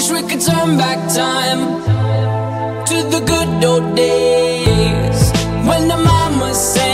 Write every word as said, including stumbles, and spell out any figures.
wish we could turn back time to the good old days when the mama said